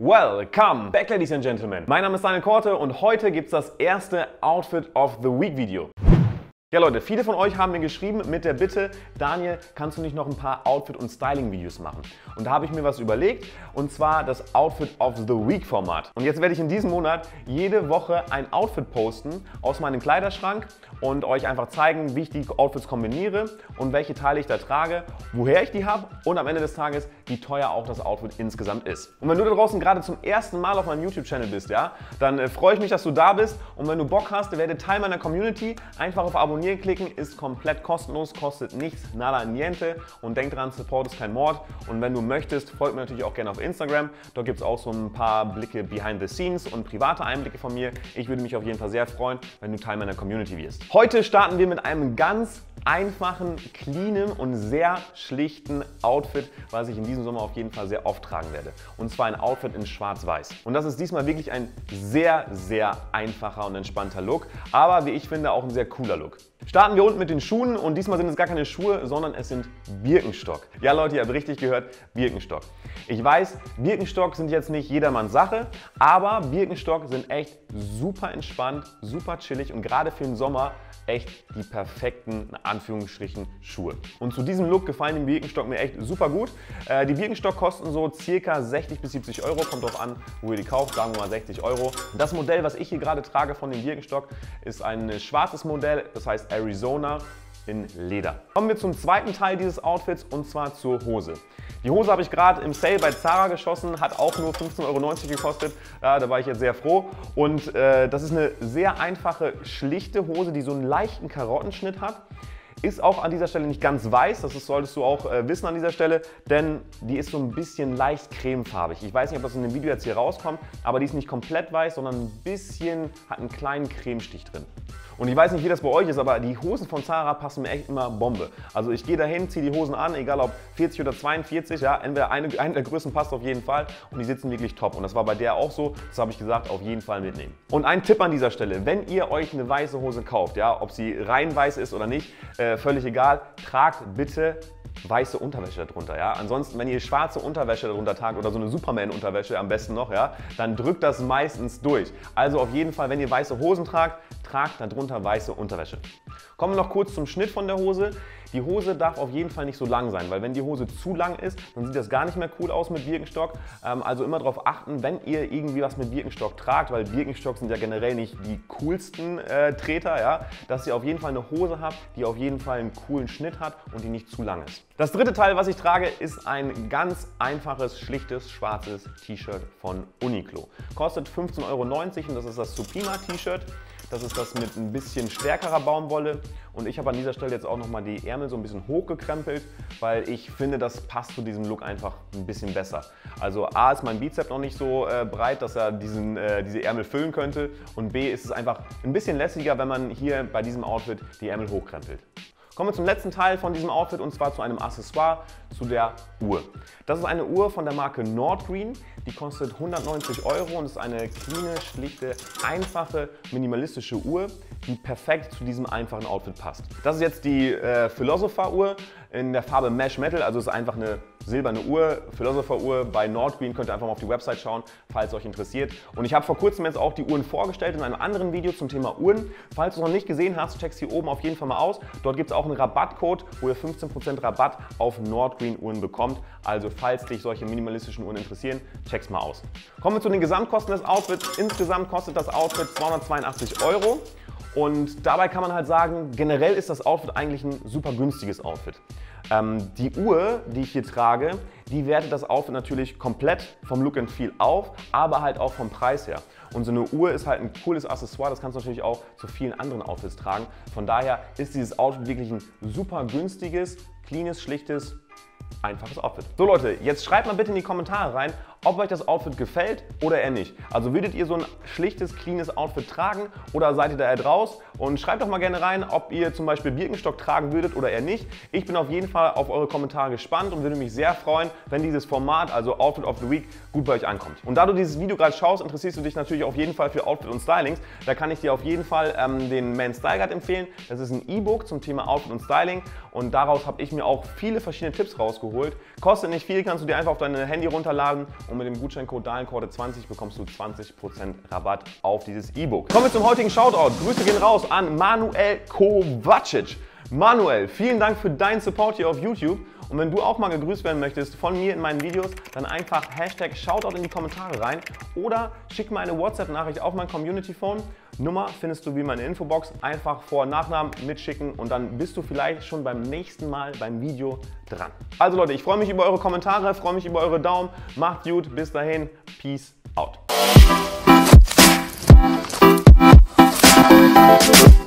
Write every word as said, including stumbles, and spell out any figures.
Welcome back, Ladies and Gentlemen. Mein Name ist Daniel Korte und heute gibt es das erste Outfit of the Week Video. Ja Leute, viele von euch haben mir geschrieben mit der Bitte, Daniel, kannst du nicht noch ein paar Outfit- und Styling-Videos machen? Und da habe ich mir was überlegt, und zwar das Outfit of the Week Format. Und jetzt werde ich in diesem Monat jede Woche ein Outfit posten aus meinem Kleiderschrank und euch einfach zeigen, wie ich die Outfits kombiniere und welche Teile ich da trage, woher ich die habe und am Ende des Tages, wie teuer auch das Outfit insgesamt ist. Und wenn du da draußen gerade zum ersten Mal auf meinem YouTube-Channel bist, ja, dann äh, freue ich mich, dass du da bist, und wenn du Bock hast, werde Teil meiner Community, einfach auf Abonnieren klicken, ist komplett kostenlos, kostet nichts, nada niente, und denk dran, Support ist kein Mord. Und wenn du möchtest, folgt mir natürlich auch gerne auf Instagram, dort gibt es auch so ein paar Blicke behind the scenes und private Einblicke von mir. Ich würde mich auf jeden Fall sehr freuen, wenn du Teil meiner Community wirst. Heute starten wir mit einem ganz einfachen, cleanen und sehr schlichten Outfit, was ich in diesem Sommer auf jeden Fall sehr oft tragen werde. Und zwar ein Outfit in schwarz-weiß. Und das ist diesmal wirklich ein sehr, sehr einfacher und entspannter Look, aber wie ich finde auch ein sehr cooler Look. Starten wir unten mit den Schuhen, und diesmal sind es gar keine Schuhe, sondern es sind Birkenstock. Ja Leute, ihr habt richtig gehört, Birkenstock. Ich weiß, Birkenstock sind jetzt nicht jedermanns Sache, aber Birkenstock sind echt super entspannt, super chillig und gerade für den Sommer echt die perfekten, in Anführungsstrichen, Schuhe. Und zu diesem Look gefallen die Birkenstock mir echt super gut. Äh, die Birkenstock kosten so circa sechzig bis siebzig Euro, kommt drauf an, wo ihr die kauft, sagen wir mal sechzig Euro. Das Modell, was ich hier gerade trage von den Birkenstock, ist ein schwarzes Modell, das heißt Arizona in Leder. Kommen wir zum zweiten Teil dieses Outfits, und zwar zur Hose. Die Hose habe ich gerade im Sale bei Zara geschossen, hat auch nur fünfzehn Euro neunzig gekostet. Ja, da war ich jetzt sehr froh. Und äh, das ist eine sehr einfache, schlichte Hose, die so einen leichten Karottenschnitt hat. Ist auch an dieser Stelle nicht ganz weiß, das ist, solltest du auch äh, wissen an dieser Stelle, denn die ist so ein bisschen leicht cremefarbig. Ich weiß nicht, ob das in dem Video jetzt hier rauskommt, aber die ist nicht komplett weiß, sondern ein bisschen, hat einen kleinen Cremestich drin. Und ich weiß nicht, wie das bei euch ist, aber die Hosen von Zara passen mir echt immer Bombe. Also ich gehe dahin, ziehe die Hosen an, egal ob vierzig oder zweiundvierzig, ja, entweder eine, eine der Größen passt auf jeden Fall, und die sitzen wirklich top. Und das war bei der auch so, das habe ich gesagt, auf jeden Fall mitnehmen. Und ein Tipp an dieser Stelle, wenn ihr euch eine weiße Hose kauft, ja, ob sie rein weiß ist oder nicht, äh, völlig egal, tragt bitte weiße Unterwäsche darunter, ja. Ansonsten, wenn ihr schwarze Unterwäsche darunter tragt oder so eine Superman-Unterwäsche am besten noch, ja, dann drückt das meistens durch. Also auf jeden Fall, wenn ihr weiße Hosen tragt, tragt darunter weiße Unterwäsche. Kommen wir noch kurz zum Schnitt von der Hose. Die Hose darf auf jeden Fall nicht so lang sein, weil wenn die Hose zu lang ist, dann sieht das gar nicht mehr cool aus mit Birkenstock. Ähm, also immer darauf achten, wenn ihr irgendwie was mit Birkenstock tragt, weil Birkenstock sind ja generell nicht die coolsten äh, Treter, ja, dass ihr auf jeden Fall eine Hose habt, die auf jeden Fall einen coolen Schnitt hat und die nicht zu lang ist. Das dritte Teil, was ich trage, ist ein ganz einfaches, schlichtes, schwarzes T-Shirt von Uniqlo. Kostet fünfzehn Euro neunzig und das ist das Supima T-Shirt. Das ist das mit ein bisschen stärkerer Baumwolle, und ich habe an dieser Stelle jetzt auch nochmal die Ärmel so ein bisschen hochgekrempelt, weil ich finde, das passt zu diesem Look einfach ein bisschen besser. Also A ist mein Bizeps noch nicht so äh, breit, dass er diesen, äh, diese Ärmel füllen könnte, und B ist es einfach ein bisschen lässiger, wenn man hier bei diesem Outfit die Ärmel hochkrempelt. Kommen wir zum letzten Teil von diesem Outfit, und zwar zu einem Accessoire, zu der Uhr. Das ist eine Uhr von der Marke Nordgreen, die kostet hundertneunzig Euro und ist eine cleane, schlichte, einfache, minimalistische Uhr, die perfekt zu diesem einfachen Outfit passt. Das ist jetzt die äh, Philosopher-Uhr in der Farbe Mesh Metal, also ist einfach eine silberne Uhr, Philosopher-Uhr bei Nordgreen, könnt ihr einfach mal auf die Website schauen, falls es euch interessiert. Und ich habe vor kurzem jetzt auch die Uhren vorgestellt in einem anderen Video zum Thema Uhren. Falls du es noch nicht gesehen hast, check's hier oben auf jeden Fall mal aus. Dort gibt es auch einen Rabattcode, wo ihr fünfzehn Prozent Rabatt auf Nordgreen Uhren bekommt. Also falls dich solche minimalistischen Uhren interessieren, check's mal aus. Kommen wir zu den Gesamtkosten des Outfits. Insgesamt kostet das Outfit zweihundertzweiundachtzig Euro. Und dabei kann man halt sagen, generell ist das Outfit eigentlich ein super günstiges Outfit. Ähm, die Uhr, die ich hier trage, die wertet das Outfit natürlich komplett vom Look and Feel auf, aber halt auch vom Preis her. Und so eine Uhr ist halt ein cooles Accessoire, das kannst du natürlich auch zu vielen anderen Outfits tragen. Von daher ist dieses Outfit wirklich ein super günstiges, cleanes, schlichtes, einfaches Outfit. So Leute, jetzt schreibt mal bitte in die Kommentare rein, ob euch das Outfit gefällt oder eher nicht. Also würdet ihr so ein schlichtes, cleanes Outfit tragen oder seid ihr da eher draus? Und schreibt doch mal gerne rein, ob ihr zum Beispiel Birkenstock tragen würdet oder eher nicht. Ich bin auf jeden Fall auf eure Kommentare gespannt und würde mich sehr freuen, wenn dieses Format, also Outfit of the Week, gut bei euch ankommt. Und da du dieses Video gerade schaust, interessierst du dich natürlich auf jeden Fall für Outfit und Stylings. Da kann ich dir auf jeden Fall ähm, den Man Style Guide empfehlen. Das ist ein E-Book zum Thema Outfit und Styling und daraus habe ich mir auch viele verschiedene Tipps rausgeholt. Kostet nicht viel, kannst du dir einfach auf dein Handy runterladen und mit dem Gutscheincode Dahlenkorte zwanzig bekommst du zwanzig Prozent Rabatt auf dieses E-Book. Kommen wir zum heutigen Shoutout. Grüße gehen raus an Manuel Kovacic. Manuel, vielen Dank für deinen Support hier auf YouTube. Und wenn du auch mal gegrüßt werden möchtest von mir in meinen Videos, dann einfach Hashtag Shoutout in die Kommentare rein oder schick mir eine WhatsApp-Nachricht auf mein Community-Phone. Nummer findest du wie meine Infobox. Einfach Vor- und Nachnamen mitschicken und dann bist du vielleicht schon beim nächsten Mal beim Video dran. Also Leute, ich freue mich über eure Kommentare, freue mich über eure Daumen. Macht gut, bis dahin, Peace out.